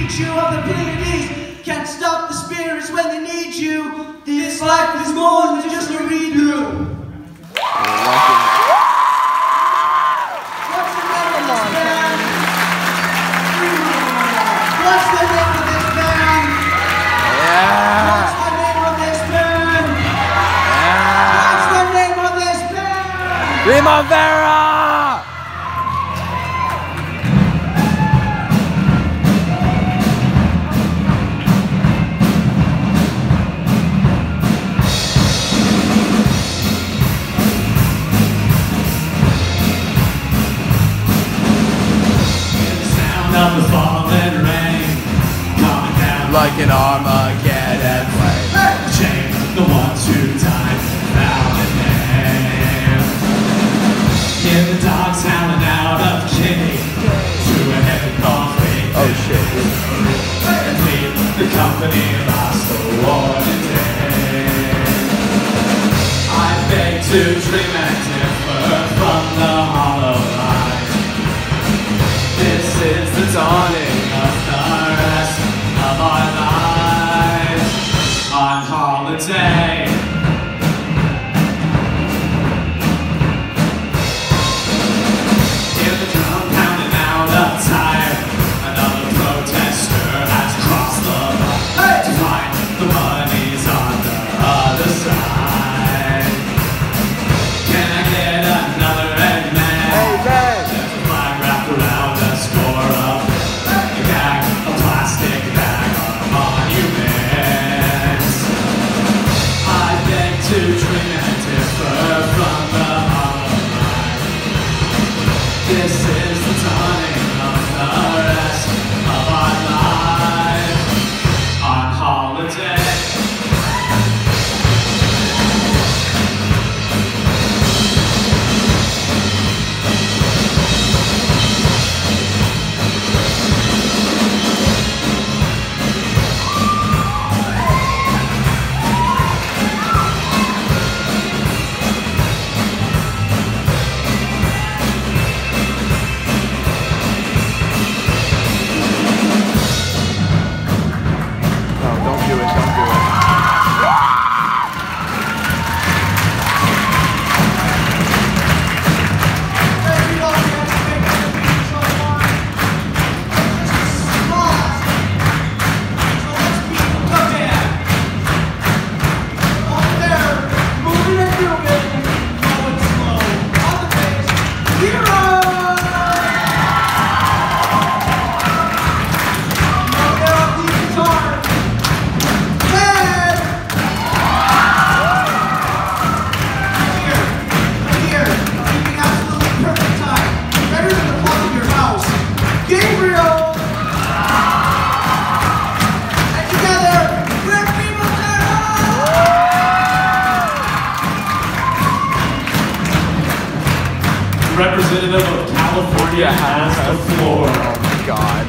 teach you of the Pleiades. Can't stop the spirits when they need you. This life is more than just a read-through. What's the name of this band? What's the name of this band? What's the name of this band? What's the name of this band? Primavera! Of the falling rain coming down like an Armageddon flame. Chain the ones who died without a name. Hear the dogs howling out of kidney to a heavy coffee. Oh shit. And leave the company lost the war today. I beg to dream and differ from the hollow line. This is the dawning of the rest of our lives on holiday. Hear the drum pounding out of time. Another protester has crossed the line to find the money's on the other side. Can I get another amen? There's a flag wrapped around a score of a bag, a plastic bag on a monument. I beg to dream and differ from the hollow line. This is the dawning of the rest of our lives on holiday. Representative of California has the floor. Oh my god.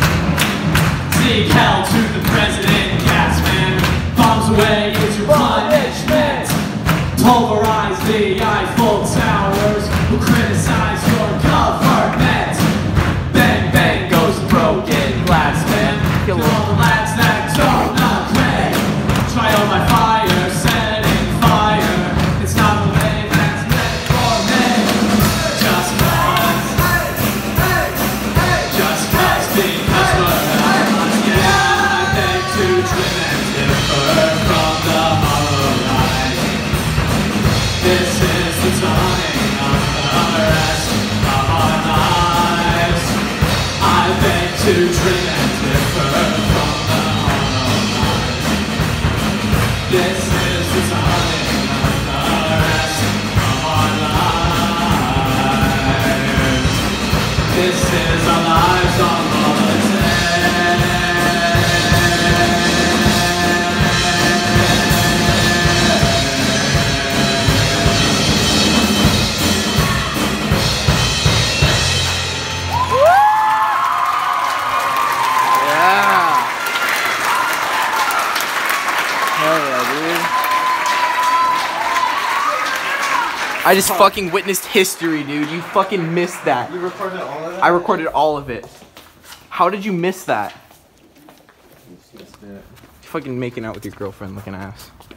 Cal to the president, gas man, bombs away into punishment. Pulverize the Eiffel Towers, who criticize your government. Bang bang goes the broken glass man. Kill all the lads that don't agree. Try on my fire, setting fire. It's not the way that's meant for me. Just cause, because we're not yet. I beg to trim and differ from the hollow line. This is the dawning of the rest of our lives. I beg to trim and differ from the hollow line. This is the dawning of the rest of our lives. This is our lives on holiday. I just fucking witnessed history, dude. You fucking missed that. You recorded all of that? I recorded all of it. How did you miss that? Fucking making out with your girlfriend looking ass.